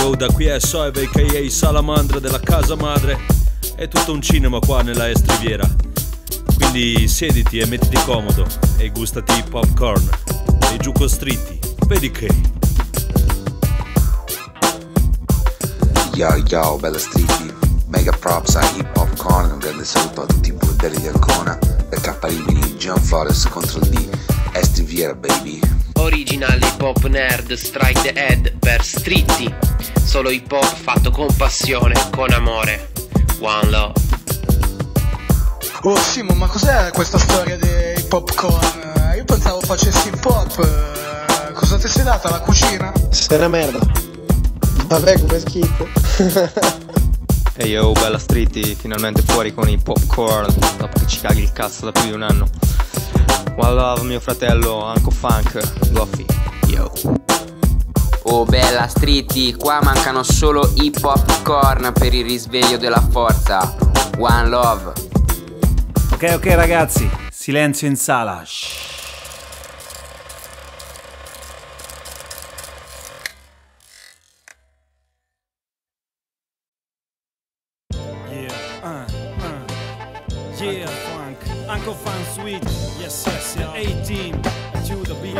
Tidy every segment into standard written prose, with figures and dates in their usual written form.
Yo, da qui è Soeve a.k.a. Salamandra della casa madre. È tutto un cinema qua nella Est Riviera. Quindi siediti e mettiti comodo e gustati i popcorn e giù costritti. Vedi che... Yo, bella street, mega props a Hip Hop Corn, un grande saluto a tutti i bordelli di Ancona, da K Rimini, John Forest contro il D, Est Riviera baby. Original hip hop nerd, strike the head per Streety. Solo hip hop fatto con passione, con amore. One love. Oh Simo, ma cos'è questa storia dei popcorn? Io pensavo facessi hip hop. Cosa ti sei data la cucina? Sei una merda. Vabbè, come schifo. Ehi yo, bella Streety, finalmente fuori con i popcorn dopo che ci caghi il cazzo da più di un anno. One love, mio fratello, Uncle Funk, Goffy, yo. Oh bella Streety, qua mancano solo i popcorn per il risveglio della forza. One love. Ok ragazzi, silenzio in sala. Shh. Yeah, funk, Uncle Funk Sweet, yes, 18 to the beat,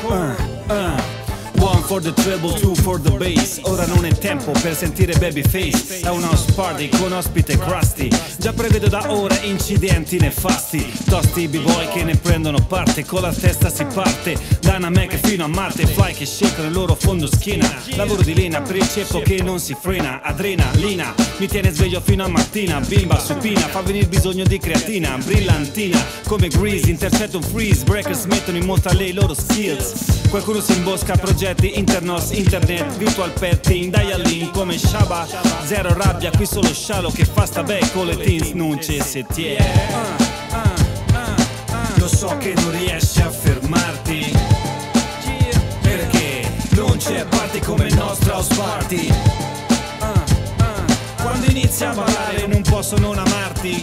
One for the treble, two for the bass. Ora non è tempo per sentire Babyface. È un house party con ospite Krusty. Già prevedo da ora incidenti nefasti. Tosti b-boy che ne prendono parte. Con la testa si parte da una Mac fino a Marte. Fly che shakeano il loro fondo schiena. Lavoro di lena per il ceppo che non si frena. Adrenalina mi tiene sveglio fino a mattina. Bimba supina fa venire bisogno di creatina. Brillantina come Grease, intercetto un freeze. Breakers mettono in mostra le loro skills. Qualcuno si imbosca progetti internos, internet, virtual petting, dial-in come Shabba. Zero rabbia, qui solo scialo che fa sta beh con le teens, non ci si tiene. Lo so che non riesci a fermarti, perché non c'è party come il nostro house party. Quando inizia a ballare non posso non amarti,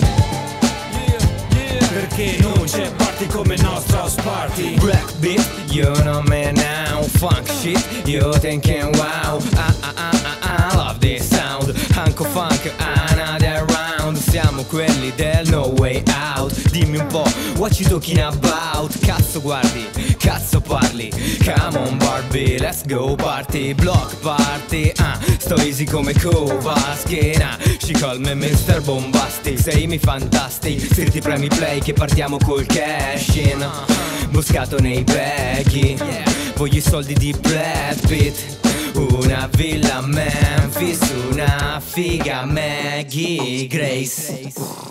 perché non c'è party come il nostro house party. Black beat, you know me now. Funk shit, you thinking wow. I love this sound. Uncle Funk, another round. Siamo quelli del no way out. Dimmi un po', what you talking about? Cazzo guardi, cazzo parli. Come on Barbie, let's go party. Block party, sto easy come Kovaskina. She call me Mr. Bombastic. Sei mi fantastic, scritti premi play che partiamo col cash in. Buscato nei baggy, voglio i soldi di Brad Pitt. Una villa a Memphis, una figa Maggie Grace.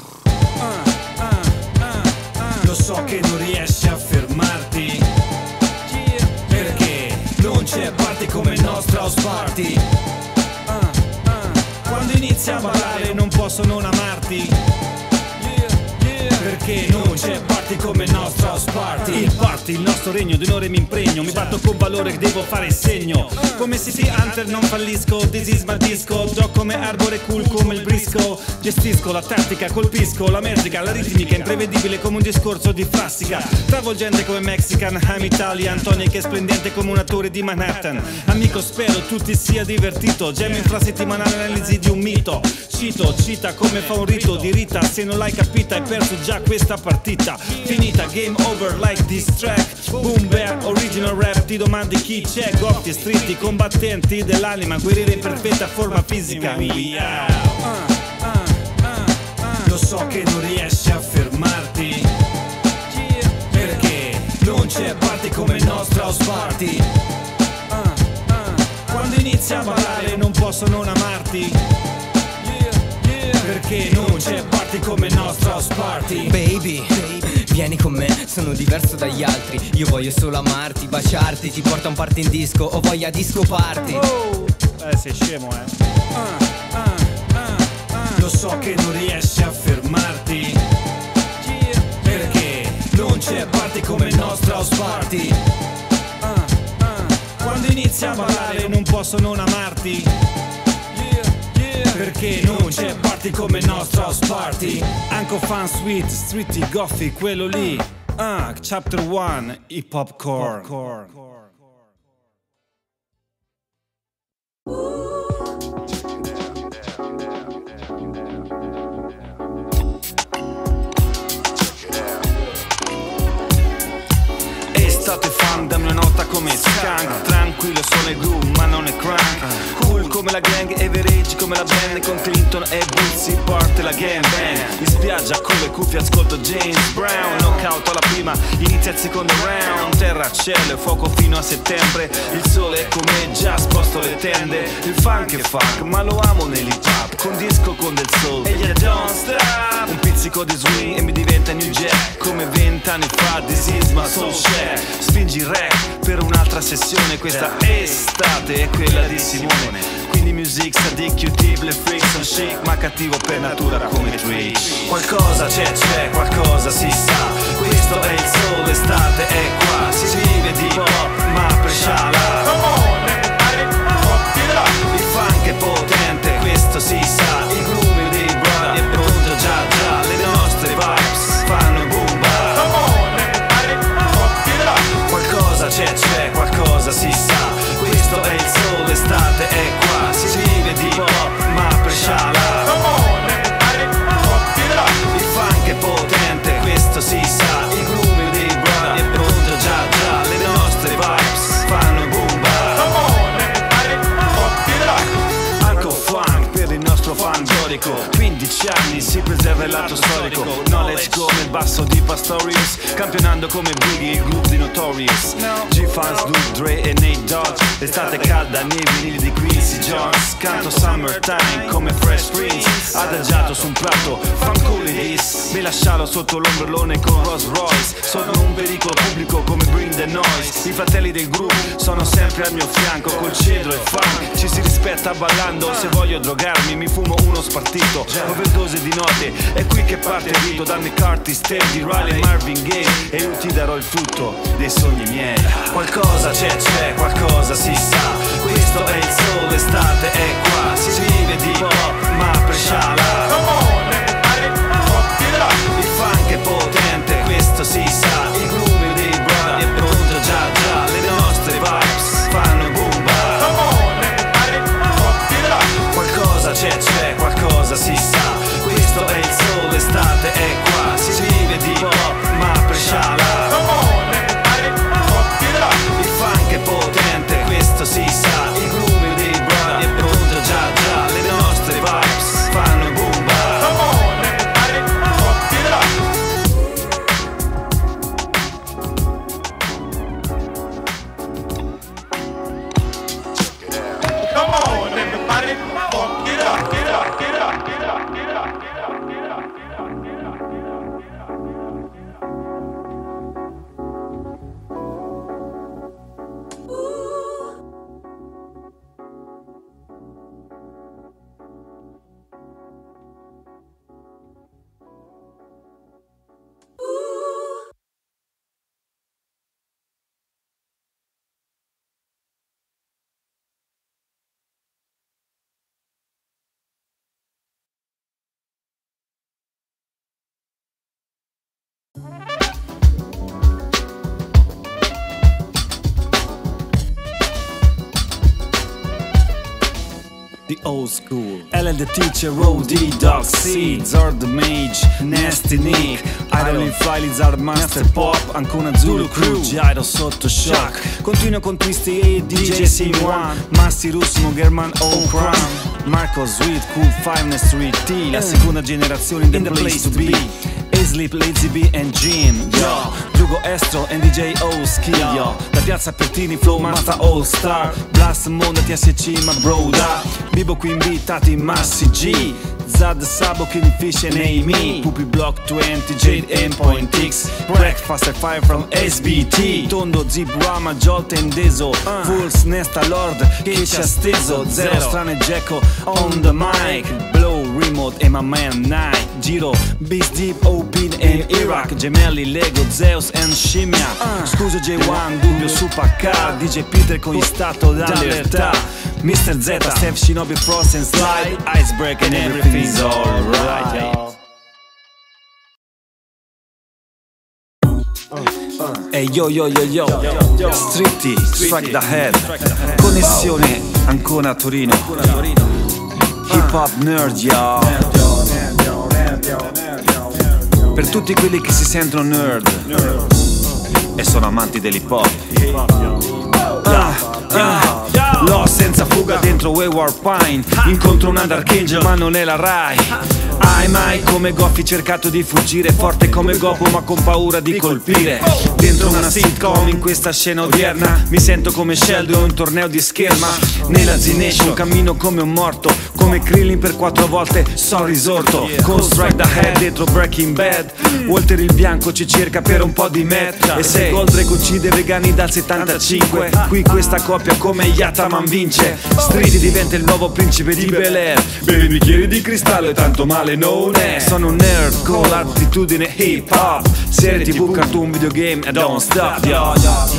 Lo so che non riesci a fermarti, perché non c'è party come il nostro house party. Quando inizia a ballare non posso non amarti, perché non c'è party come il nostro house party. Il party, il nostro regno, d'onore mi impregno. Mi batto con valore che devo fare segno. Come City Hunter non fallisco, this is my disco. Do come arbore cool come il brisco. Gestisco la tattica, colpisco la magica, la ritmica imprevedibile come un discorso di frassica. Travolgente come Mexican, I'm Italian. Tony che è splendente come un attore di Manhattan. Amico spero tu ti sia divertito. Gem infrasettimanale, analisi di un mito. Cita come fa un rito di Rita. Se non l'hai capita hai perso già questa partita. Finita, game over like this track. Boom bap, original rap. Ti domandi chi c'è, Goffy e Streety, combattenti dell'anima, guerrieri in perfetta forma fisica. Lo so che non riesci a fermarti, perché non c'è party come il nostro house party. Quando inizia a ballare non posso non amarti, perché non c'è party come il nostro house party. Baby, vieni con me, sono diverso dagli altri. Io voglio solo amarti, baciarti. Ti porto a un party in disco o voglia disco party. Sei scemo, Lo so che non riesci a fermarti, perché non c'è party come il nostro house party. Quando inizia a ballare non posso non amarti, perché non c'è party come il nostro house party. Uncle Fun Sweet, Streety, Goffy, quello lì. Chapter 1, hip hop core. skunk, tranquillo sono il groove ma non è crank. Cool come la gang, average come la band, con Clinton e Bootsy parte la gang bang. In spiaggia con le cuffie ascolto James Brown, knockout alla prima, inizia il secondo round. Terra, cielo e fuoco fino a settembre, il sole è come già sposto le tende. Il funk è funk ma lo amo nell'hip hop, con disco con del soul e yeah don't stop. Un pizzico di swing e mi diventa New Jack, come 20 anni fa This is my soul share. Spingi il rap per un'altra sessione, questa estate è quella di Simone. Quindi music sadic, Q-tip, le freaks son chic, ma cattivo per natura come Twitch. Qualcosa c'è, qualcosa si sa, questo è il soul, l'estate è qua. Si vive di pop ma per sciala. Il funk è potente, questo si sa, il groove dei brother è pronto già, le nostre vibes fanno boom bap. Qualcosa c'è, qualcosa si sa, questo è il soul, l'estate è qua. Si vive di pop ma per sciala. Il funk è potente, questo si sa, il groove dei brother è pronto già, le nostre vibes fanno boom bap. Anche funk per il nostro fan storico, 15 anni si preserva il lato storico. Knowledge come il basso di Pastorius, campionando come Biggie il groove di Notorious. G-Fans, Dr. Dre e Nate Dogg, l'estate calda nei vinili di Quincy Jones. Canto Summertime come Fresh Prince, adagiato su un prato, fanculi this. Mi lascialo sotto l'ombrellone con Rolls Royce, sono un pericolo pubblico come Bring the Noise. I fratelli del groove sono sempre al mio fianco, col cedro e funk ci si rispetta ballando. Se voglio drogarmi mi fumo uno spartito, overdose di note, è qui che parte il rito. Da McCarthy, Steady, Riley, Marvin Gaye, e io ti darò il frutto dei sogni miei. Qualcosa c'è, qualcosa si sa, questo è il soul, l'estate è qua. Si vive di pop ma per sciala. Il funk è potente, questo si sa, il groove dei brother è pronto già, le nostre vibes fanno boom bap. Qualcosa c'è, qualcosa si sa, questo è il soul, l'estate è qua. Si vive di pop ma per sciala. Il funk è potente, questo si sa, il groove dei brother è pronto già, le nostre vibes fanno boom bap. Come on, everybody, funk it up, get up, get up, get up, get up, get up, get up, get up, get up. The old school, Ellen the teacher, O.D. Doc C, Zord the mage, Nasty Nick, Idol in Fly, Lizard Master Pop, Ancona Zulu Crew, Gyro sotto shock. Continuo con Twisty e DJ C1, Masti Russimo, German O'Crown, Marco Sweet, Cool Five Street T, la seconda generazione in the place to be. A-Sleep, Lazy B and Jim, yo, Giugo Estro and DJ O-Skill, yo, da Piazza Pertini, Flow Master All Star, Blast Mondo, TSC, ma broda, Bibo qui invitati, Massi G, Zad Sabo, King Fish and Amy, Puppy Block 20, Jade and Point X, Breakfast at 5 from SBT, Tondo, Zip, Rama, Jolt and Deso, Fools, Nesta, Lord, che ci ha steso, Zero, Strane, Jacko, on the mic, Blow, Remote e my man Night, Giro, Beast Deep, Obin and Iraq, Gemelli, Lego, Zeus and Scimmia, Scusa J1, Dubbio, Supercar, DJ Peter con gli stato d'allerta, Mr. Z, Steph, Shinobi, Frost and Slide, Icebreak and everything's alright. Hey yo yo yo yo, Streety, Strike the Head, connessione Ancona Torino, Hip Hop Nerd, yo. Per tutti quelli che si sentono nerd, e sono amanti dell'hip hop. L'ho senza fuga dentro Wayward Pine. Incontro un Archangel ma non è la Rai. Hai mai come Goffi cercato di fuggire, forte come Goku ma con paura di colpire. Dentro una sitcom in questa scena odierna mi sento come Sheldon in un torneo di scherma. Nella Z-Nation cammino come un morto, come Krillin per 4 volte so risorto. Con Strike the Head dietro Breaking Bad. Walter il bianco ci cerca per un po' di meth. E se Goldrake uccide vegani dal 75, qui questa coppia come Yataman vince. Streety diventa il nuovo principe di Bel-Air. Bevi bicchieri di cristallo e tanto male non è. Sono un nerd con l'attitudine hip hop. Serie TV, cartoon, videogame e don't stop, yo.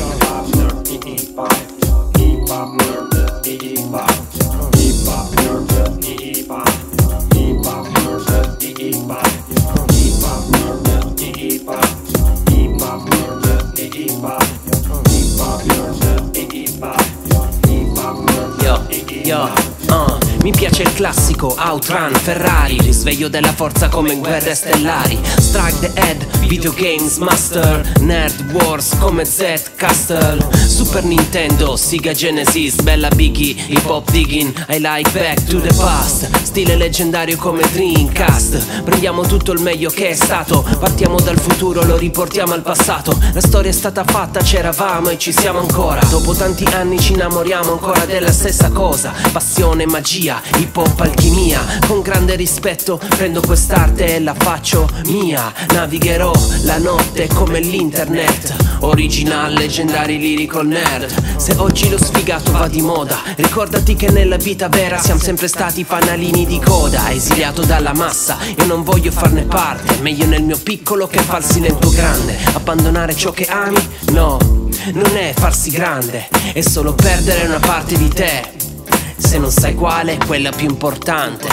Mi piace il classico, Outrun, Ferrari, risveglio della forza come in guerre stellari. Strike the Head, Videogames Master, Nerd Wars come Z-Castle. Super Nintendo, Sega Genesis, bella Biggie, hip hop digging, I like back to the past. Stile leggendario come Dreamcast. Prendiamo tutto il meglio che è stato, partiamo dal futuro, lo riportiamo al passato. La storia è stata fatta, c'eravamo e ci siamo ancora. Dopo tanti anni ci innamoriamo ancora della stessa cosa. Passione, magia, hip hop, alchimia. Con grande rispetto prendo quest'arte e la faccio mia. Navigherò la notte come l'internet. Original, leggendari, lyrical nerd. Se oggi lo sfigato va di moda, ricordati che nella vita vera siamo sempre stati fanalini di coda. Esiliato dalla massa, io non voglio farne parte. Meglio nel mio piccolo che farsi nel tuo grande. Abbandonare ciò che ami? No, non è farsi grande, è solo perdere una parte di te. Se non sai quale, è quella più importante.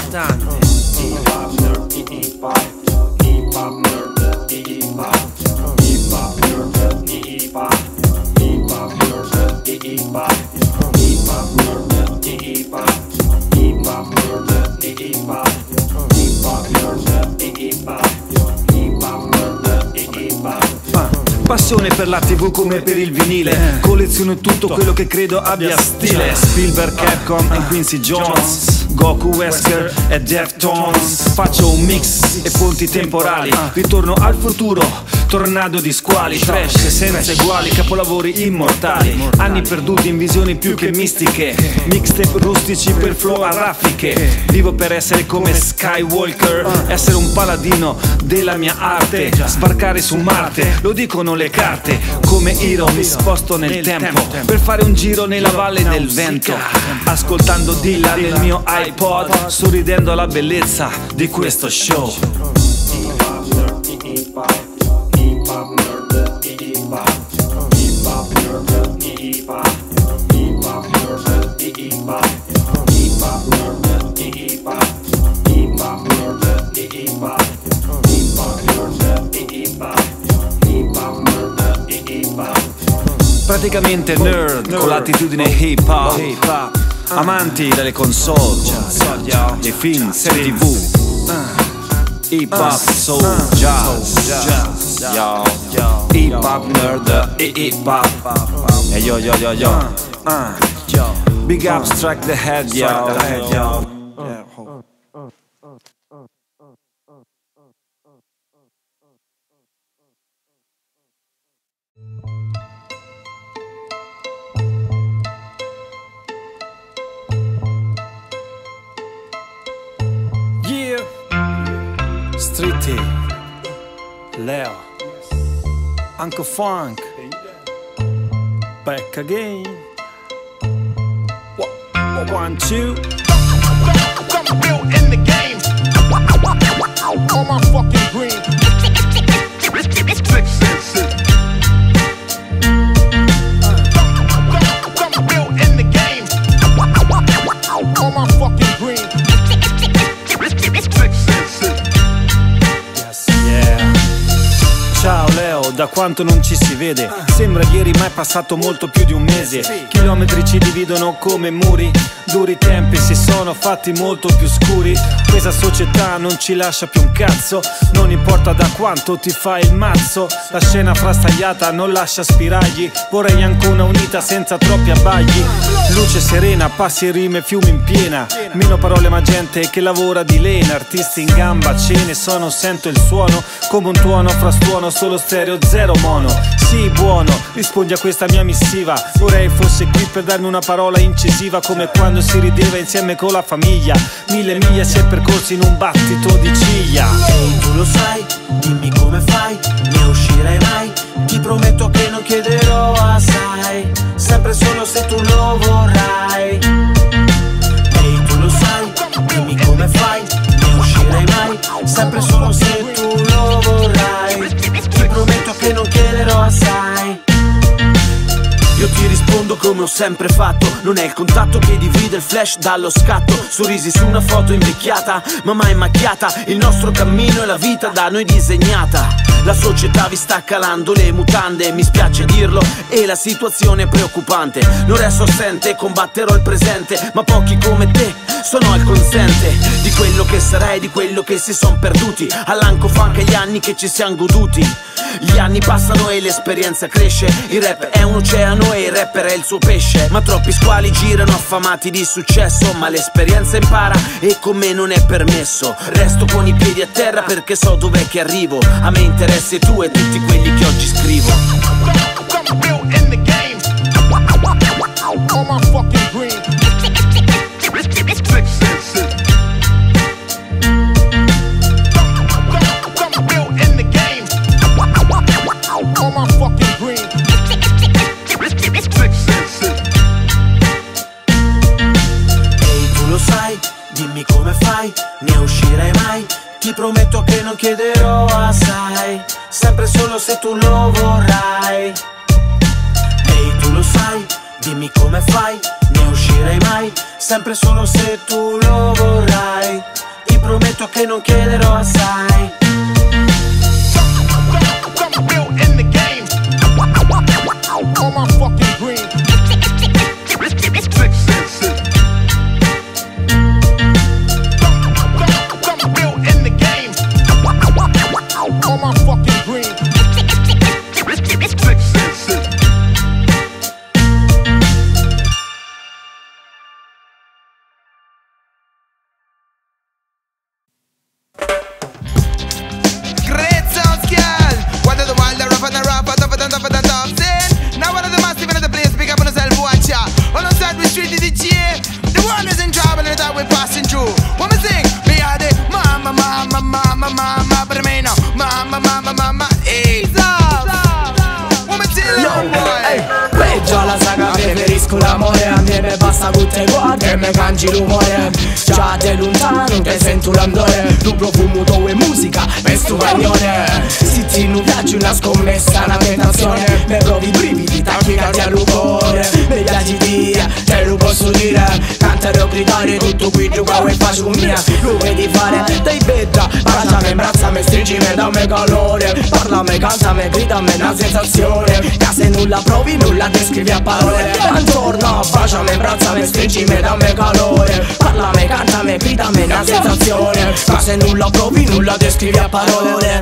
Passione per la TV come per il vinile. Colleziono tutto quello che credo abbia stile. Spielberg, Capcom e Quincy Jones, Goku, Wesker e Deftones. Faccio un mix e ponti temporali. Ritorno al futuro, tornado di squali. Trash senza eguali, capolavori immortali. Anni perduti in visioni più che mistiche. Mixtape rustici per flow a raffiche. Vivo per essere come Skywalker, essere un paladino della mia arte. Sbarcare su Marte, lo dicono le carte. Come Hiro mi sposto nel tempo per fare un giro nella valle del vento. Ascoltando Dylan nel mio iPod, sorridendo alla bellezza di questo show. Praticamente nerd con l'attitudine hip hop. Amanti delle console e film, serie TV. Hip hop, soul, jazz, hip hop nerd e hip hop. E yo. Big up, Strike the Head, yo. Streety, Leo, Uncle Funk, back again. 1, 2. I'm built in the game. On my fucking green. 6 and 6. I'm built in the game. On my fucking green. 6 and 6. Ciao Leo, da quando quanto non ci si vede. Sembra ieri ma è passato molto più di un mese. Chilometri ci dividono come muri, duri tempi si sono fatti molto più scuri. Questa società non ci lascia più un cazzo, non importa da quanto ti fai il mazzo. La scena frastagliata non lascia spiragli, vorrei anche una unita senza troppi abbagli. Luce serena, passi e rime, fiumi in piena, meno parole ma gente che lavora di lena. Artisti in gamba, ce ne sono, sento il suono come un tuono frastuono, solo stereo, zero mono. Sì, buono, rispondi a questa mia missiva. Vorrei fosse qui per darmi una parola incisiva, come quando si rideva insieme con la famiglia. 1000 miglia si è percorsi in un battito di ciglia. Ehi, tu lo sai, dimmi come fai, ne uscirai mai. Ti prometto che non chiederò assai, sempre solo se tu lo vorrai. Ehi, tu lo sai, dimmi come fai, ne uscirai mai, sempre solo se tu lo vorrai. Ti prometto che non chiederò assai. Io ti rispondo come ho sempre fatto, non è il contatto che divide il flash dallo scatto. Sorrisi su una foto invecchiata, ma mai macchiata. Il nostro cammino è la vita da noi disegnata. La società vi sta calando le mutande, mi spiace dirlo e la situazione è preoccupante. Non resto assente, combatterò il presente, ma pochi come te sono al consente di quello che sarei, di quello che si son perduti. All'Anco Funk e gli anni che ci siamo goduti. Gli anni passano e l'esperienza cresce. Il rap è un oceano e il rapper è il suo pesce. Ma troppi squali girano affamati di successo, ma l'esperienza impara e con me non è permesso. Resto con i piedi a terra perché so dov'è che arrivo. A me interessi tu e tutti quelli che oggi scrivo. Dimmi come fai, ne uscirai mai. Ti prometto che non chiederò assai, sempre solo se tu lo vorrai. Ehi, tu lo sai, dimmi come fai, ne uscirai mai, sempre solo se tu lo vorrai. Ti prometto che non chiederò assai. L'amore a me me basta tutte guardie e me cangi l'umore. Già da lontano che sento l'andore, tu profumo e musica per sto bagnone. Se ti non piace una scommessa, una tentazione, me provi brividi, tachicardi al cuore. Me piaci via, te lo posso dire, canterò gridare tutto qui giù qua e faccio mia. Lo vedi fare dei bedra, baciami, imbrazzami, stringimi, dammi calore. Parlami, cantami, gridami una sensazione, che se nulla provi, nulla descrivi a parole. Intorno, baciami, imbrazzami, stringimi, dammi calore. Parlami, cantami, gridami una sensazione, ma se nulla provi, nulla descrivi a parole.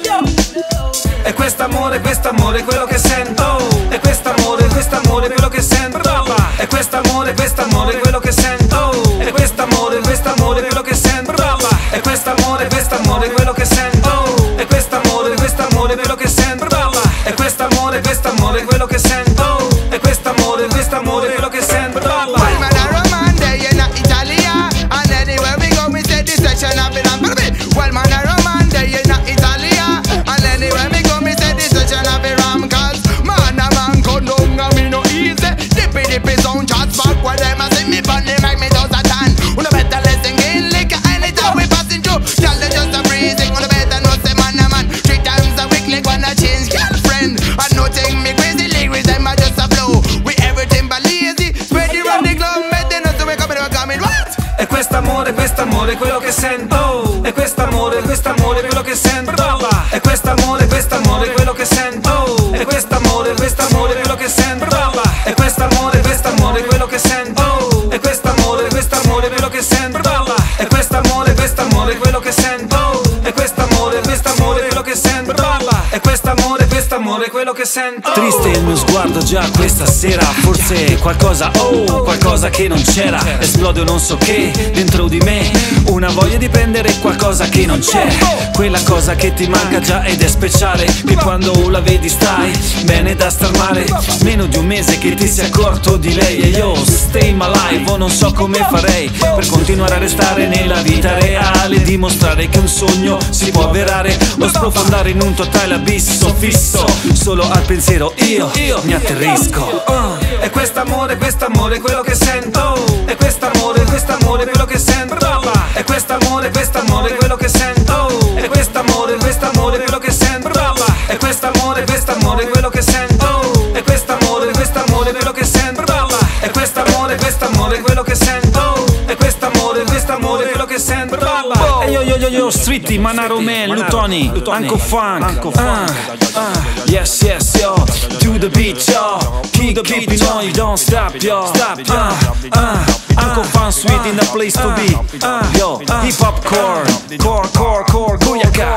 E quest'amore, quello che sento. E quest'amore, quello che sento. E quest'amore, quello che sento. E quest'amore, quello che sento. E quest'amore, quello che sento. E quest'amore, quello che sento. E quest'amore, quello che sento. E quest'amore, quello che sento. Well, man, a Roman day in Italia, and anywhere we go, we say this section of it. Well, man, a Roman day in Italia, and anywhere we go, we say this section of it. Cause man, a man come down and me no easy. Dippy sound shots back where them a see me, but they make me does a tan. Una better listen in liquor anytime we passing through. Y'all they just a breathing. Una better know say man a man 3 times a week like wanna change girlfriend. And nothing me crazy lyrics them a just a flow. We everything but lazy. Spread it round the globe, but they know so we coming what? E quest'amore, quello che sento. E quest'amore, quello che sento. E quest'amore, quello che sento. amore quello che sento. Triste il mio sguardo già questa sera, forse qualcosa, oh, qualcosa che non c'era. Esplode non so che dentro di me, una voglia di prendere qualcosa che non c'è. Quella cosa che ti manca già ed è speciale, che quando la vedi stai bene da star male. Meno di un mese che ti sei accorto di lei e io stay my life, oh non so come farei per continuare a restare nella vita reale, dimostrare che un sogno si può avverare o sprofondare in un totale abisso fisso. Solo al pensiero io mi atterrisco. E quest'amore quello che sento. E quest'amore quello che sento. E quest'amore quello che sento. E quest'amore quello che sento. E quest'amore quello che sento. E quest'amore quello che sento. E quest'amore quello che sento. E quest'amore quello che sento. E yo Streety, Manaro Man, Lutoni, Uncle Funk. Yes yo, to the beat yo. Keep on, you don't stop yo. Uncle Funk Sweet in the place to be. Yo, hip hop core, Guyaka.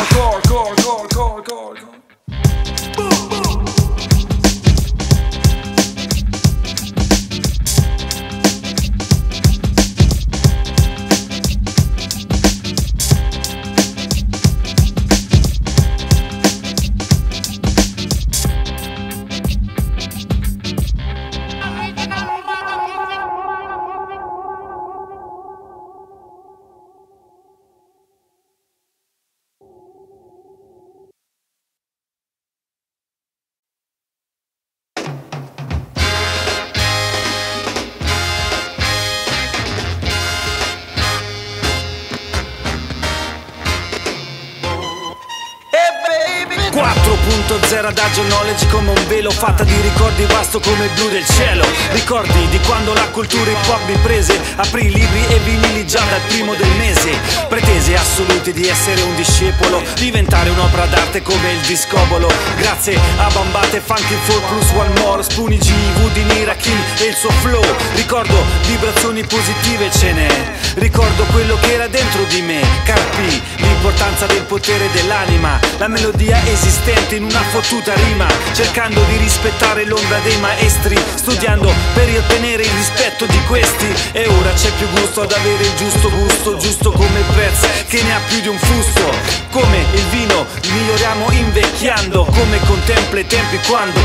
Adagio knowledge come un velo, fatta di ricordi vasto come il blu del cielo. Ricordi di quando la cultura hip hop mi prese, aprì libri e vinili già dal primo del mese. Pretese assolute di essere un discepolo, diventare un'opera d'arte come il discobolo. Grazie a Bambate, Funky 4 plus One More, Spoonie G, Woody, Rakim e il suo flow. Ricordo vibrazioni positive ce n'è, ricordo quello che era dentro di me. Carpi l'importanza del potere dell'anima, la melodia esistente in una fottuta rima, cercando di rispettare l'ombra dei maestri, studiando per ottenere il rispetto di questi. E ora c'è più gusto ad avere il giusto gusto, giusto come il prezzo che ne ha più di un fusto. Come il vino miglioriamo invecchiando, come contempla i tempi quando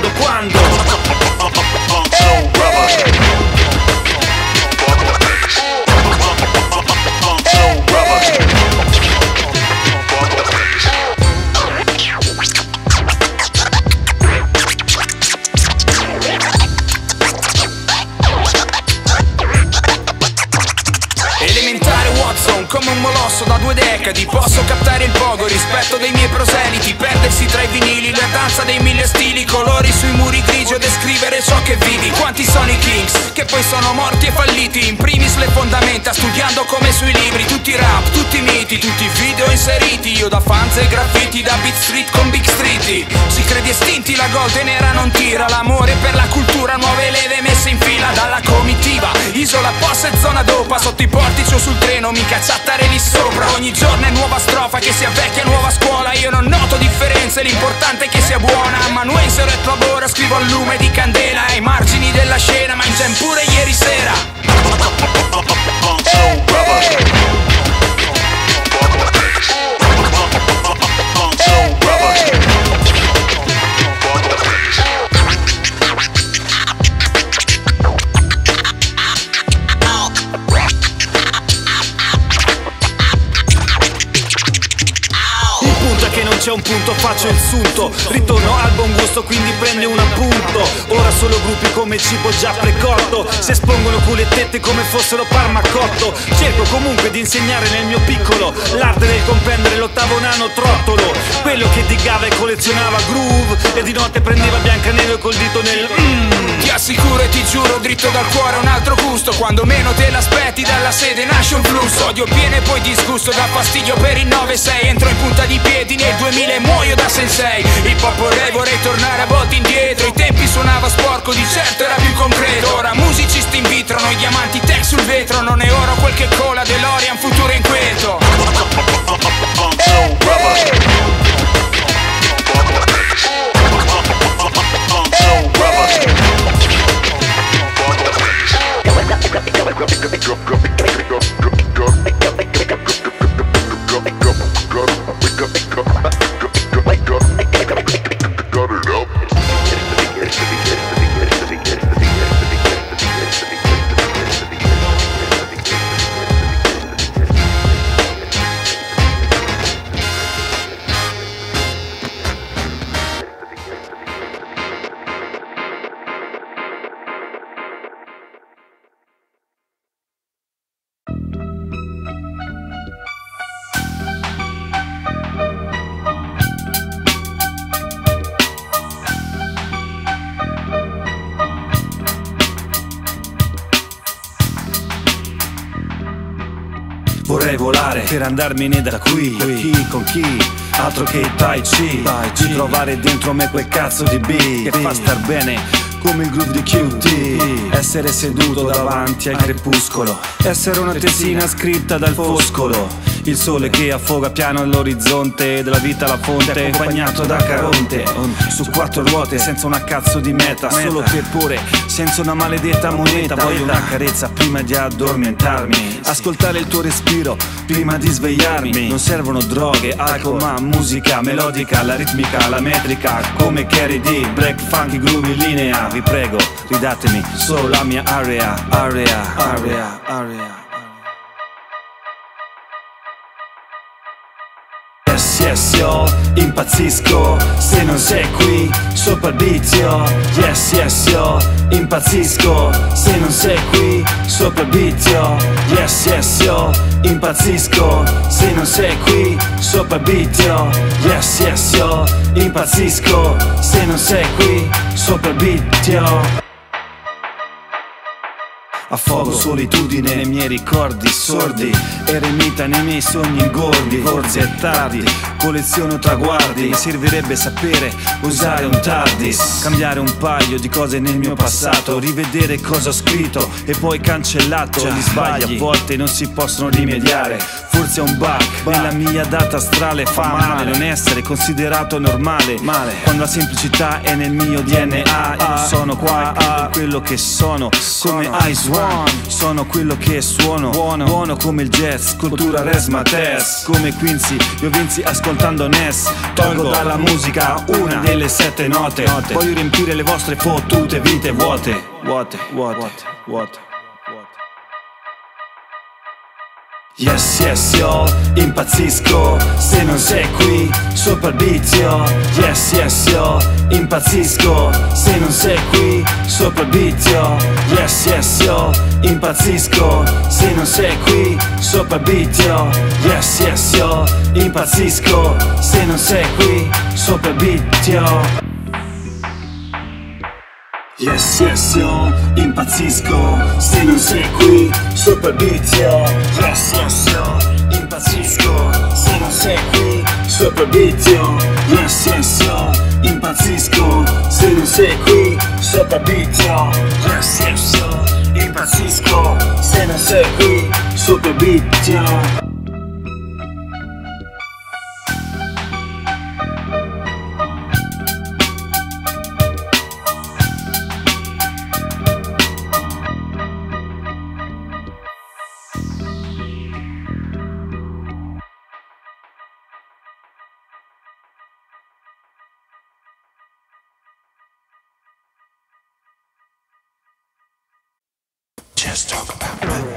come un molosso da 2 decadi, posso captare il pogo, rispetto dei miei proseliti, perdersi tra i vinili, la danza dei 1000 stili, colori sui muri grigi o descrivere ciò che vivi. Quanti sono i kings che poi sono morti e falliti, in primis le fondamenta, studiando come sui libri, tutti i rap, tutti i miti, tutti i video inseriti, io da fans e graffiti, da Beat Street con Big Streety. Si crede estinti, la golden era non tira, l'amore per la cultura, nuove leve messe in fila dalla comitiva, isola posta e zona dopa, sotto i portici o sul treno, mi cacciate lì sopra. Ogni giorno è nuova strofa che si avvecchia, nuova scuola. Io non noto differenze, l'importante è che sia buona. Amanuense, retto lavoro, scrivo al lume di candela, ai margini della scena, ma in jam pure ieri sera. C'è un punto, faccio il sunto, ritorno al buon gusto, quindi prende un appunto. Ora solo gruppi come cibo già precotto, si espongono culo e tette come fossero parmacotto. Cerco comunque di insegnare nel mio piccolo l'arte del comprendere l'ottavo nano trottolo, quello che digava e collezionava groove e di notte prendeva Biancaneve col dito nel Ti assicuro e ti giuro, dritto dal cuore un altro gusto, quando meno te l'aspetti dalla sede nasce un flusso. Odio pieno e poi disgusto, dà fastidio per il 9-6, entro in punta di piedi nel 2000 e muoio da sensei. Hip hop vorrei tornare a volte indietro, i tempi suonava sporco, di certo era più concreto. Ora musicisti invitrano i diamanti tech sul vetro, non è oro quel che cola, DeLorean futuro inquieto. vorrei volare per andarmene da qui. Chi con chi? Altro che Tai Chi. Di trovare dentro me quel cazzo di beat che fa star bene come il groove di QT. Essere seduto davanti al crepuscolo, essere una tessina scritta dal foscolo, il sole che affoga piano all'orizzonte della vita la fonte, accompagnato da Caronte su quattro ruote senza una cazzo di meta, solo che pure senza una maledetta moneta. Voglio una carezza prima di addormentarmi, ascoltare il tuo respiro prima di svegliarmi. Non servono droghe, alcol, ma musica melodica, la ritmica, la metrica, come Carrie D, black, funky, groovy, linea. Vi prego, ridatemi solo la mia area. Yes, yo, impazzisco se non sei qui sopra il beat, yo. Yes, yo, impazzisco se non sei qui sopra il beat, yo. Yes, yo, impazzisco se non sei qui sopra il beat, yo. Yes, yo, impazzisco se non sei qui sopra il beat, yo. Affogo solitudine nei miei ricordi sordi, eremita nei miei sogni ingordi. Forse è tardi, colleziono traguardi, mi servirebbe sapere usare un TARDIS, cambiare un paio di cose nel mio passato, rivedere cosa ho scritto e poi cancellato. Gli sbagli a volte non si possono rimediare, forse è un bug nella mia data astrale. Fa male non essere considerato normale, quando la semplicità è nel mio DNA. Io sono qua per quello che sono, come Ice One. Sono quello che suono, buono come il jazz, cultura resmates, come Quincy, io vinsi ascoltando Ness. Tolgo dalla musica una delle 7 note, voglio riempire le vostre fottute vite vuote. Yes, yo, impazzisco se non sei qui sopra il beat, yo. Yes, yo, impazzisco se non sei qui sopra il beat, yo. Yes, yo, impazzisco se non sei qui sopra il beat, yo. Yes, yo, impazzisco se non sei qui sopra il beat, yo. Yes, yo, impazzisco se non sei qui sopra il beat, yo. Yes, yo, impazzisco se non sei qui sopra il beat, yo. Yes, yo, impazzisco se non sei qui sopra il beat, yo. Yes, yo, impazzisco se non sei qui sopra il beat, yo. Just talk about money.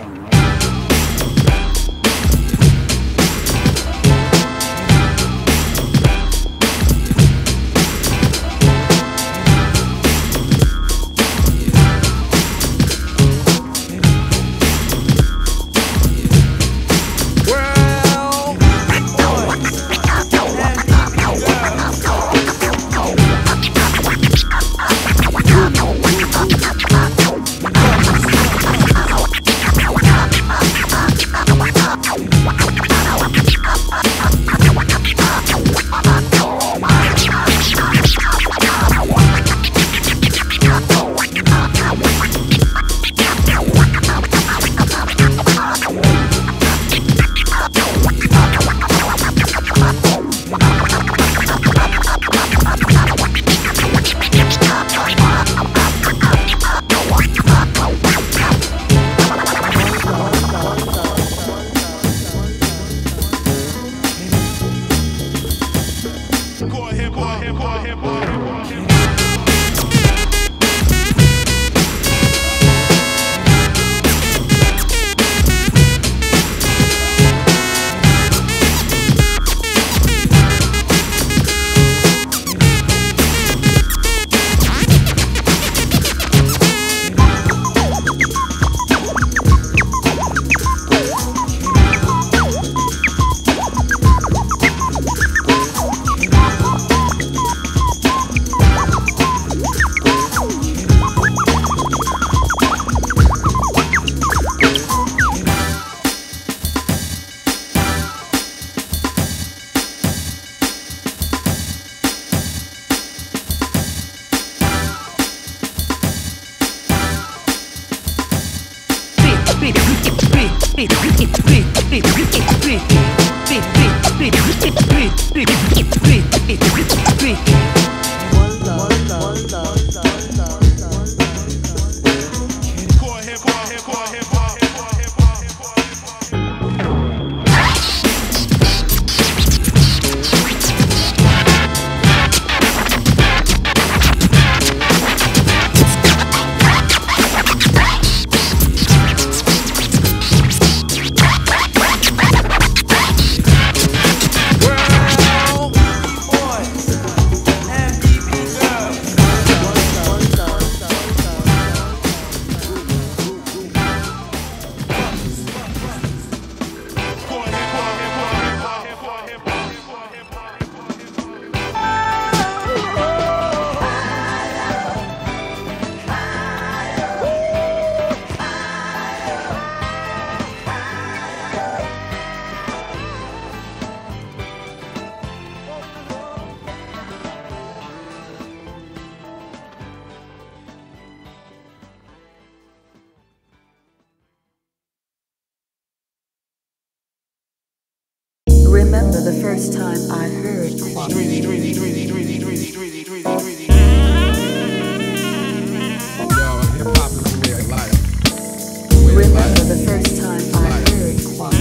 Remember the first time I heard Quant. Remember the first time I heard Quant.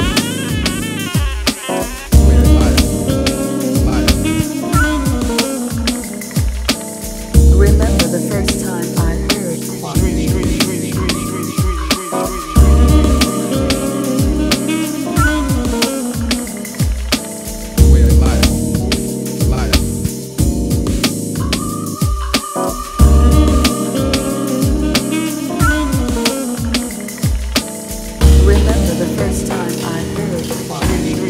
Remember the first time I heard Quant. Remember the first time I heard Quant.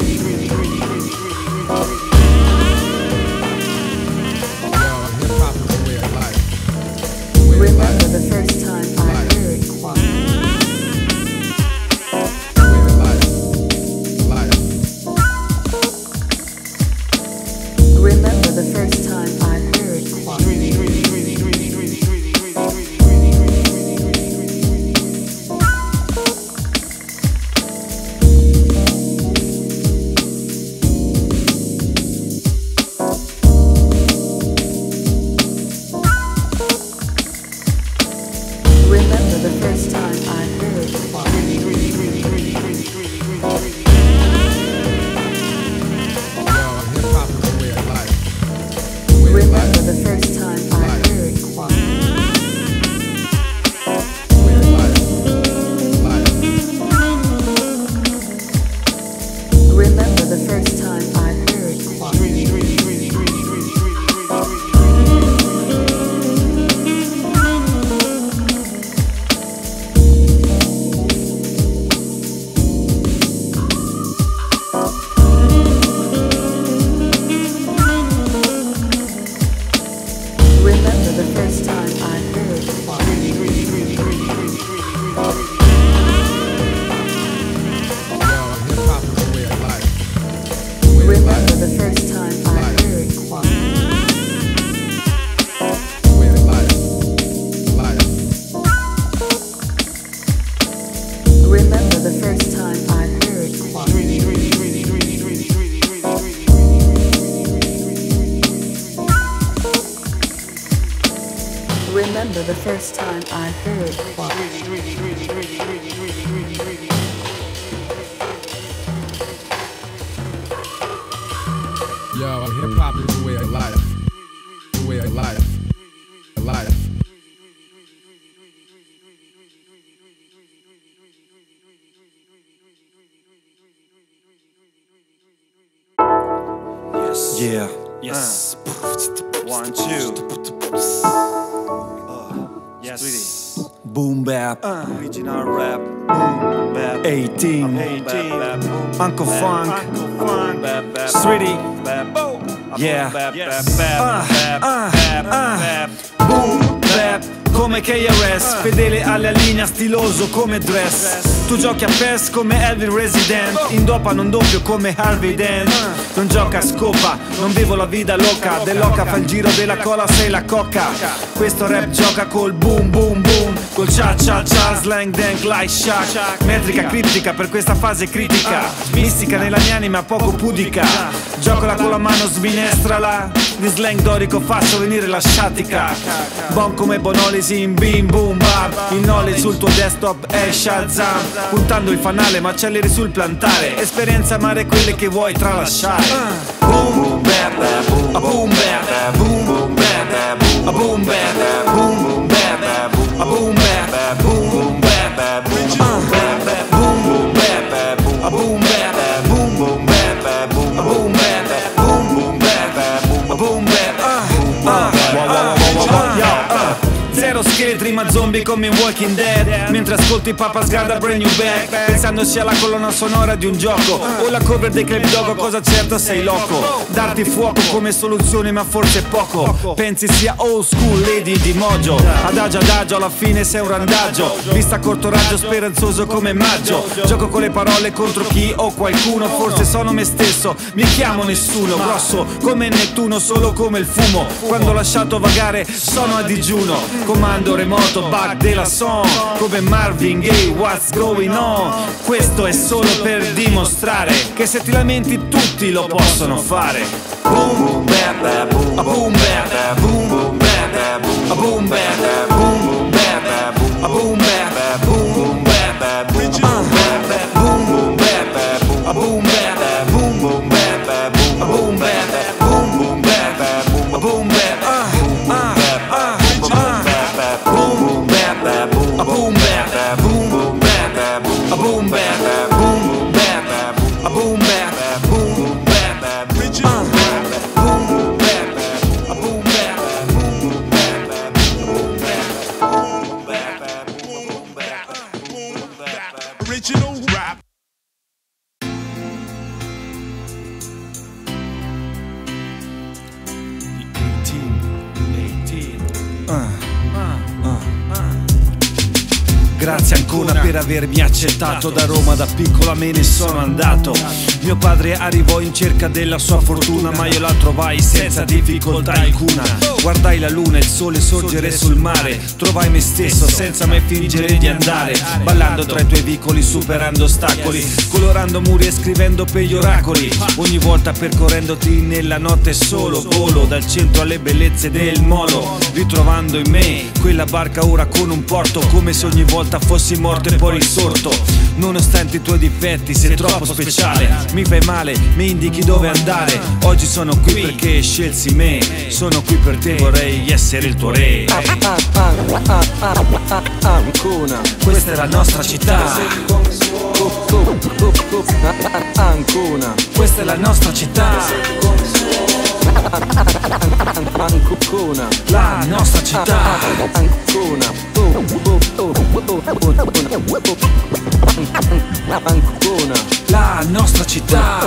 Remember the first time I heard Quant. Remember the first time I heard Quant. Remember the first time I heard Quant. Remember the first time I heard Quant. Remember the first time I heard Quant. Remember the first time I heard Quant. Remember the first time I heard Quant. Remember the first time I heard Quant. Remember the first time I heard Quant. Yo, hip hop is the way of life. The way of life. Life. Yeah. Yes. 1, 2. Yes. Boom bap. Original rap. Boom bap. 18. Uncle Funk. Streety. Yeah. Boom bap. Come KRS, fedele alla linea, stiloso come dress. Tu giochi a PES come Elvin Resident, in dopa non doppio come Harvey Dent. Non gioca a scopa, non vivo la vita loca, dell'oca fa il giro della cola, sei la cocca. Questo rap gioca col boom boom boom, col cha cha cha, slang dank like Shaq. Metrica criptica per questa fase critica, mistica nella mia anima poco pudica. Giocola con la mano, sminestrala, di slang dorico faccio venire la sciatica. Bon come Bonolisi in bim boom bam, il knowledge sul tuo desktop è Shazam. Puntando il fanale ma acceleri sul plantare, esperienza amare quelle che vuoi tralasciare. Boom bap, a boom bap, boom boom bap, a boom bap, boom boom bap, a boom bap, boom bap, boom bap, boom boom bap, a boom bap, boom boom bap, a boom bap, boom boom bap, a boom bap. Zero scheletri ma zombie come in Walking Dead, mentre ascolti Papa Sgarda Brand New Back, pensandosi alla colonna sonora di un gioco o la cover dei Club Dogo, cosa certa sei loco. Darti fuoco come soluzione ma forse poco, pensi sia old school lady di mojo. Adagio adagio alla fine sei un randaggio, vista a corto raggio speranzoso come maggio. Gioco con le parole contro chi o qualcuno, forse sono me stesso, mi chiamo nessuno. Grosso come Nettuno, solo come il fumo, quando ho lasciato vagare sono a digiuno. comando remoto, bug della song, come Marvin Gaye, what's going on? Questo è solo per dimostrare che se ti lamenti tutti lo possono fare. Boom bap bap boom, a boom bap bap boom, boom bap bap boom, a boom bap bap boom, bap bap boom, a boom bap bap boom, bap bap boom, bap bap boom, boom bap bap boom, a boom bap bap boom, boom bap bap boom, a boom bap bap boom, boom bap bap boom, a boom bap boom, bap bap boom, a boom bap bap boom, boom bap bap boom, a boom bap bap boom, bap bap boom, a boom bap bap boom, bap bap boom, original rap. Grazie ancora per avermi accettato. Da Roma da piccola me ne sono andato. Mio padre arrivò in cerca della sua fortuna, ma io la trovai senza difficoltà alcuna. Guardai la luna e il sole sorgere sul mare, trovai me stesso senza mai fingere di andare, ballando tra i tuoi vicoli, superando ostacoli, colorando muri e scrivendo per gli oracoli. Ogni volta percorrendoti nella notte solo, volo dal centro alle bellezze del molo, ritrovando in me quella barca ora con un porto, come se ogni volta fossi morto e poi risorto. Nonostante i tuoi difetti sei troppo speciale, mi fai male, mi indichi dove andare. Oggi sono qui perché scelsi me, sono qui per te, vorrei essere il tuo re. Ancona, questa è la nostra città. Ancona, questa è la nostra città. Ancona, la nostra città. Ancona, Ancona, la nostra città.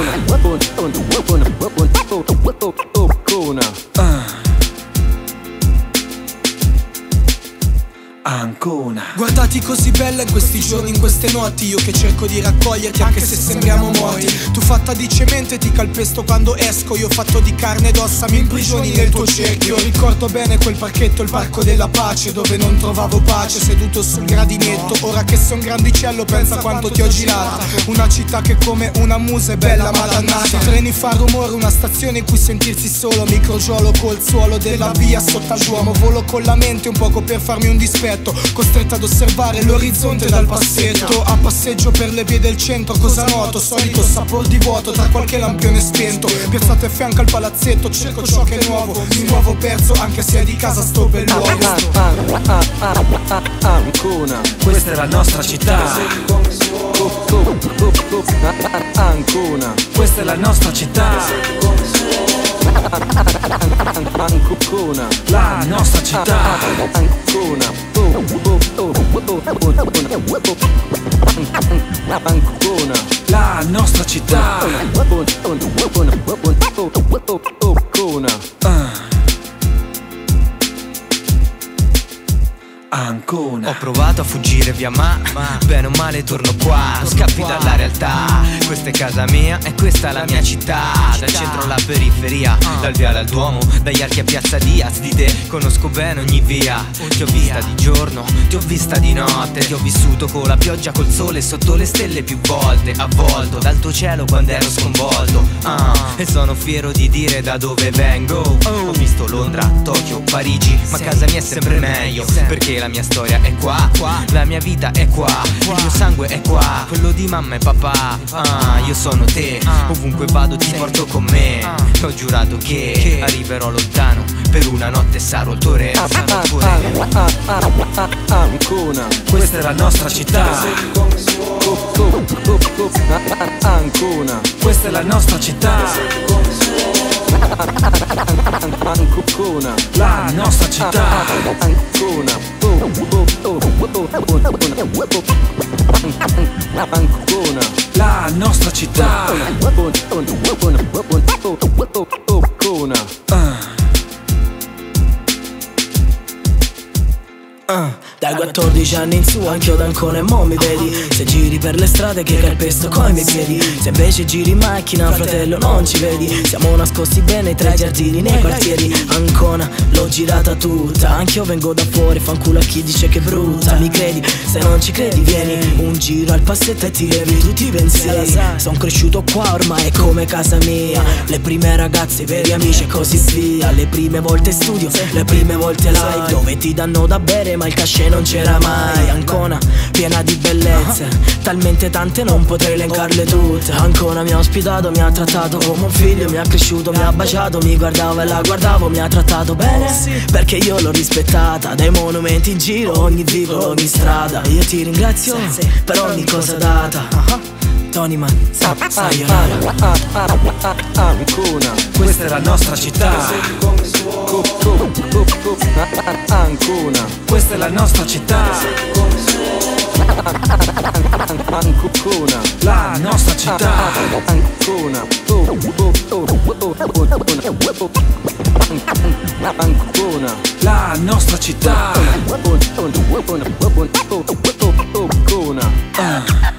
Ancona. Guardati così bella in questi giorni, in queste notti, io che cerco di raccoglierti anche se sembriamo morti. Tu fatta di cemento e ti calpesto quando esco, io fatto di carne ed ossa mi imprigioni nel tuo cerchio. Ricordo bene quel parchetto, il parco della pace, dove non trovavo pace, seduto sul gradinetto. Ora che sei un grandicello pensa quanto ti ho girato. Una città che come una musa è bella ma dannata. Treni fa rumore, una stazione in cui sentirsi solo, microgiolo col suolo della via sotto al Duomo. Volo con la mente un poco per farmi un dispetto, costretta ad osservare l'orizzonte dal passetto. A passeggio per le vie del centro, cosa noto? Solito sapor di vuoto tra qualche lampione spento. Piazzato a fianco al palazzetto, cerco ciò che è nuovo. Mi muovo perso anche se è di casa sto bell'uomo. Ancona, questa è la nostra città. Ancona, questa è la nostra città. Ancona, la nostra città. Ancona, Ancona, la nostra città. Ancona. Ho provato a fuggire via ma bene o male torno qua. Scappi dalla realtà. Questa è casa mia e questa è la mia città. Dal centro alla periferia, dal viale al Duomo, dagli archi a Piazza Diaz. Di te conosco bene ogni via. Ti ho vista di giorno, ti ho vista di notte. Ti ho vissuto con la pioggia, col sole, sotto le stelle più volte. Avvolto dal tuo cielo quando ero sconvolto. E sono fiero di dire da dove vengo. Ho visto Londra, Tokyo, Parigi, ma casa mia è sempre meglio, perché la mia storia è qua, la mia vita è qua, il mio sangue è qua, quello di mamma e papà. Io sono te, ovunque vado ti porto con me. Ho giurato che arriverò lontano, per una notte sarò il tuo re. Ancona, questa è la nostra città. Ancona, questa è la nostra città. Ancona, la nostra città. Ancona, Ancona, la nostra città. Ancona. Dai 14 anni in su anch'io da Ancona e mo mi vedi. Se giri per le strade che calpesto coi miei piedi. Se invece giri in macchina fratello non ci vedi. Siamo nascosti bene tra i giardini nei quartieri. Ancona l'ho girata tutta, anch'io vengo da fuori, fanculo a chi dice che è brutta. Mi credi? Se non ci credi vieni un giro al passetto e ti levi tutti i pensieri. Son cresciuto qua ormai è come casa mia. Le prime ragazze, i veri amici e così via. Le prime volte studio, le prime volte live, dove ti danno da bere ma il cachet non c'era mai. Ancona piena di bellezze, talmente tante non potrei elencarle tutte. Ancona mi ha ospitato, mi ha trattato come un figlio, mi ha cresciuto, mi ha baciato, mi guardava e la guardavo, mi ha trattato bene perché io l'ho rispettata. Dai monumenti in giro, ogni vicolo, ogni strada. Io ti ringrazio per ogni cosa data. Tony Man, sayonara. Ancona, questa è la nostra città. Ancona, questa è la nostra città. Ancona, la nostra città. Ancona, Ancona, la nostra città. Ancona.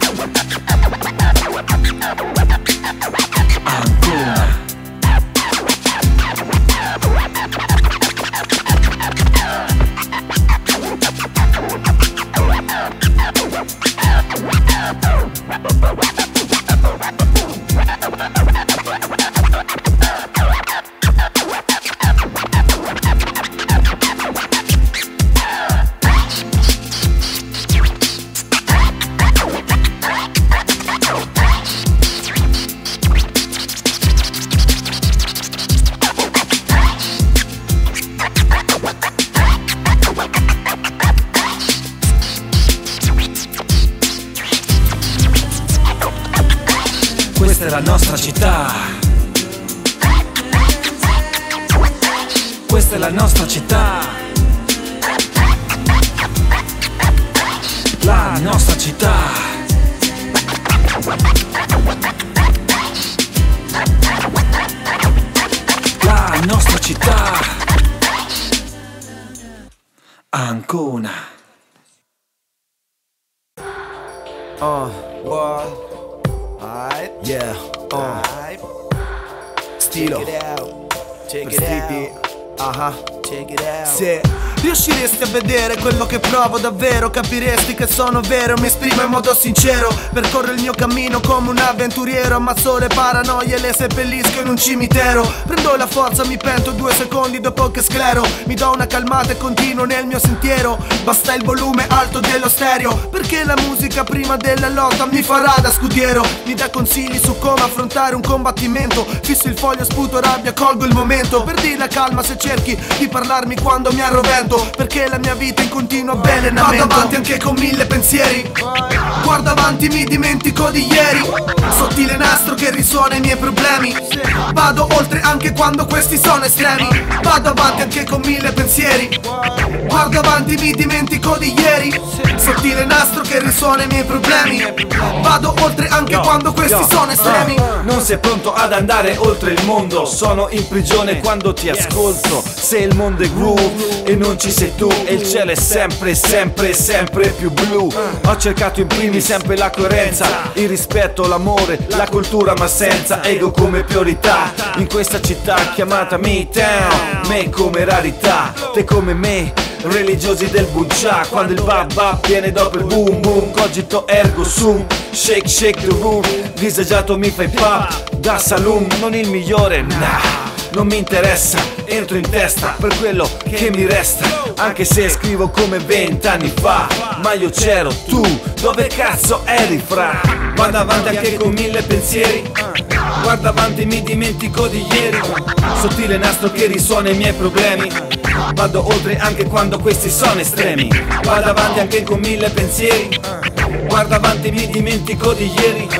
Questa è la nostra città. Questa è la nostra città. La nostra città. La nostra città. Ancona. What? Alright, yeah, stilo, check it out, check it out. Se riusciresti a vedere quello che provo davvero, capiresti che sono vero, mi esprimo in modo sincero. Percorro il mio cammino come un avventuriero, ammazzo le paranoie e le seppellisco in un cimitero. Prendo la forza, mi pento 2 secondi dopo che sclero. Mi do una calmata e continuo nel mio sentiero. Basta il volume alto dello stereo, perché la musica prima della lotta mi farà da scudiero. Mi dà consigli su come affrontare un combattimento. Fisso il foglio, sputo rabbia, colgo il momento. Perdi la calma se cerchi di parlarmi quando mi arrovento, perché la mia vita è in continuo avvelenamento. Vado avanti anche con 1000 pensieri, guardo avanti, mi dimentico di ieri. Sottile nastro che risuona i miei problemi. Vado oltre anche quando questi sono estremi. Vado avanti anche con 1000 pensieri, guardo avanti, mi dimentico di ieri. Sottile nastro che risuona i miei problemi. Vado oltre anche quando questi sono estremi. Non sei pronto ad andare oltre il mondo. Sono in prigione quando ti ascolto. Se il mondo è groove e non ci sei tu, e il cielo è sempre, sempre, sempre più blu. Ho cercato in primis sempre la coerenza, il rispetto, l'amore, la cultura, ma senza ego come priorità. In questa città chiamata Me-Town, me come rarità, te come me, religiosi del buccia. Quando il bab viene dopo il boom boom, cogito ergo sum, shake shake the room. Disagiato mi fai pop da saloon, non il migliore, nah, non mi interessa, entro in testa per quello che mi resta. Anche se scrivo come 20 anni fa, ma io c'ero, tu dove cazzo eri fra? Vado avanti anche con 1000 pensieri, guardo avanti, mi dimentico di ieri. Sottile nastro che risuona i miei problemi. Vado oltre anche quando questi sono estremi. Vado avanti anche con 1000 pensieri, guardo avanti, mi dimentico di ieri.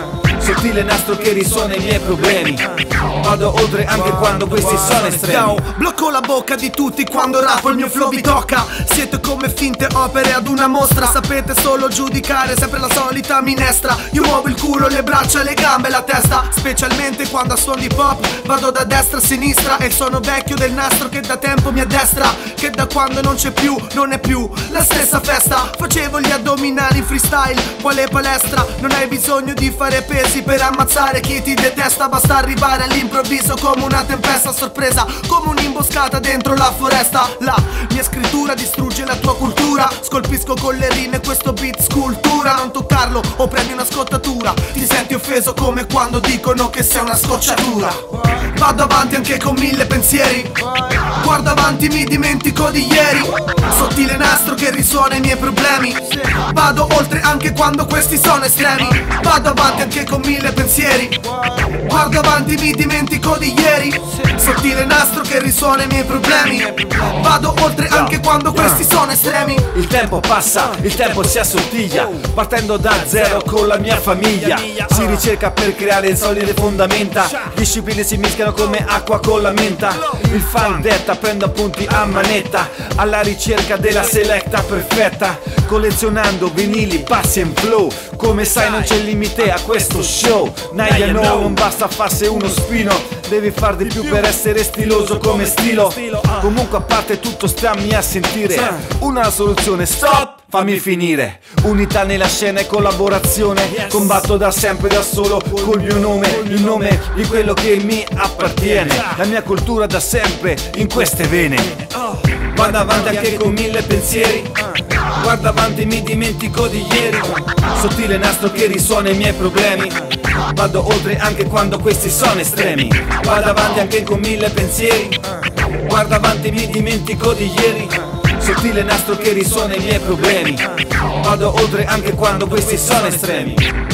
sottile nastro che risuona i miei problemi. Vado oltre anche quando questi sono estremi. Blocco la bocca di tutti quando rappo, il mio flow vi tocca. Siete come finte opere ad una mostra. Sapete solo giudicare, sempre la solita minestra. Io muovo il culo, le braccia, le gambe, la testa. Specialmente quando a suon di pop vado da destra a sinistra. E sono vecchio del nastro che da tempo mi addestra. Che da quando non c'è più, non è più la stessa festa. Facevo gli addominali in freestyle, quale palestra. Non hai bisogno di fare pesi per ammazzare chi ti detesta. Basta arrivare all'improvviso come una tempesta a sorpresa, come un'imboscata dentro la foresta. La mia scrittura distrugge la tua cultura. Scolpisco con le rime questo beat scultura. Non toccarlo o prendi una scottatura. Ti senti offeso come quando dicono che sei una scocciatura. Vado avanti anche con 1000 pensieri. Guardo avanti, mi dimentico di ieri. Sottile nastro che risuona i miei problemi. Vado oltre anche quando questi sono estremi. Vado avanti anche con 1000 pensieri. Guardo avanti, mi dimentico di ieri. Sottile nastro che risuona i miei problemi. Vado oltre anche quando questi sono estremi. Il tempo passa, il tempo si assottiglia. Partendo da zero con la mia famiglia. Si ricerca per creare solide fondamenta. Discipline si mischiano come acqua con la menta. Il fan detta, prendo appunti a manetta. Alla ricerca della selecta perfetta. Collezionando vinili, passi and flow. Come sai non c'è limite a questo show. Naia no, non basta farsi uno spino. Devi far di più per essere stiloso come stilo. Comunque a parte tutto stammi a sentire. Una soluzione, stop! Fammi finire. Unità nella scena e collaborazione. Combatto da sempre da solo col mio nome, il nome di quello che mi appartiene. La mia cultura da sempre in queste vene. Vado avanti anche con 1000 pensieri. Guardo avanti, mi dimentico di ieri. Sottile nastro che risuona i miei problemi. Vado oltre anche quando questi sono estremi. Vado avanti anche con 1000 pensieri. Guardo avanti, mi dimentico di ieri. Sottile nastro che risuona i miei problemi. Vado oltre anche quando questi sono estremi.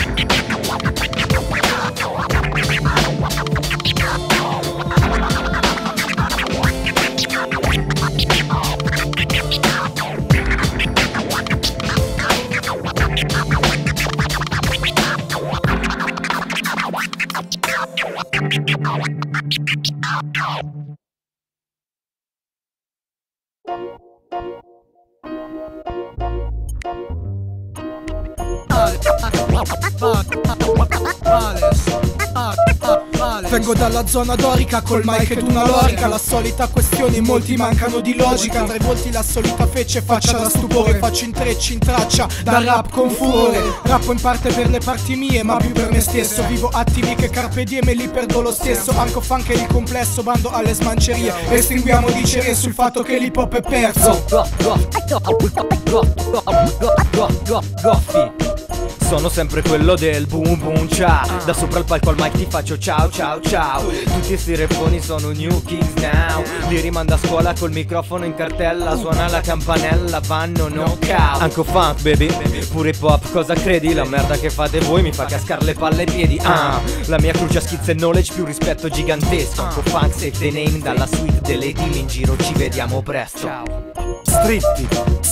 Vengo dalla zona dorica col mic ed una lorica. La solita questione, molti mancano di logica. Tra i volti la solita fece, faccia da stupore. Faccio intrecci in traccia, da rap con furore. Rappo in parte per le parti mie, ma più per me stesso. Vivo attimi che carpe diem e li perdo lo stesso. Anche funk e il complesso, bando alle smancerie. Estinguiamo dicere sul fatto che l'hip hop è perso. Goffi, sono sempre quello del boom boom cha. Da sopra il palco al mic ti faccio ciao ciao ciao. Tutti sti reponi sono new kings now. Li rimando a scuola col microfono in cartella. Suona la campanella, vanno knockout. Anche funk baby, pure pop, cosa credi? La merda che fate voi mi fa cascar le palle ai piedi. La mia crucia skills e knowledge, più rispetto gigantesco. Anche funk save the name, dalla suite delle team in giro. Ci vediamo presto. Ciao. Stretti,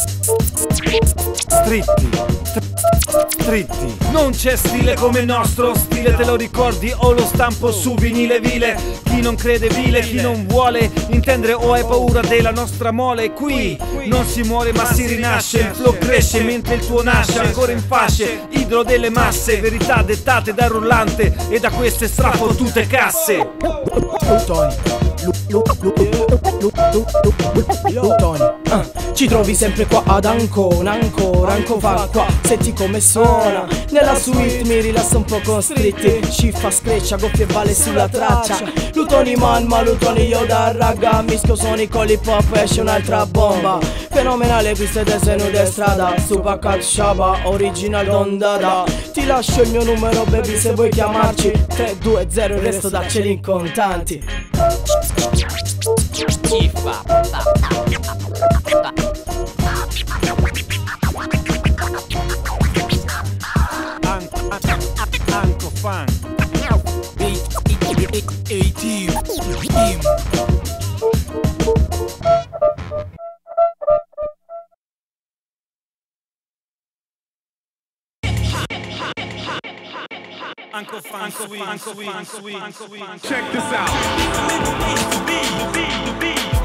stretti, stretti. Non c'è stile come il nostro stile, te lo ricordi o lo stampo su vinile vile. Chi non crede vile, chi non vuole intendere o hai paura della nostra mole. Qui non si muore ma si rinasce, il flow cresce mentre il tuo nasce ancora in fasce. Idolo delle masse, verità dettate da rullante e da queste strafottute casse. Tony, ci trovi sempre qua ad Ancona, ancora fa qua. Senti come suona, nella suite mi rilassa un po' con stretti. Ci fa screccia, goffie e vale sulla traccia. Lutoni man, ma Lutoni io da raga. Mischio suoni con l'hip hop, esce un'altra bomba. Fenomenale, queste tese nude strada. Supacat Shaba, original Don Dada. Ti lascio il mio numero baby se vuoi chiamarci. 320, il resto dacceli in contanti. Anco fan. A-team. Uncle Funk, sweet. Check this out.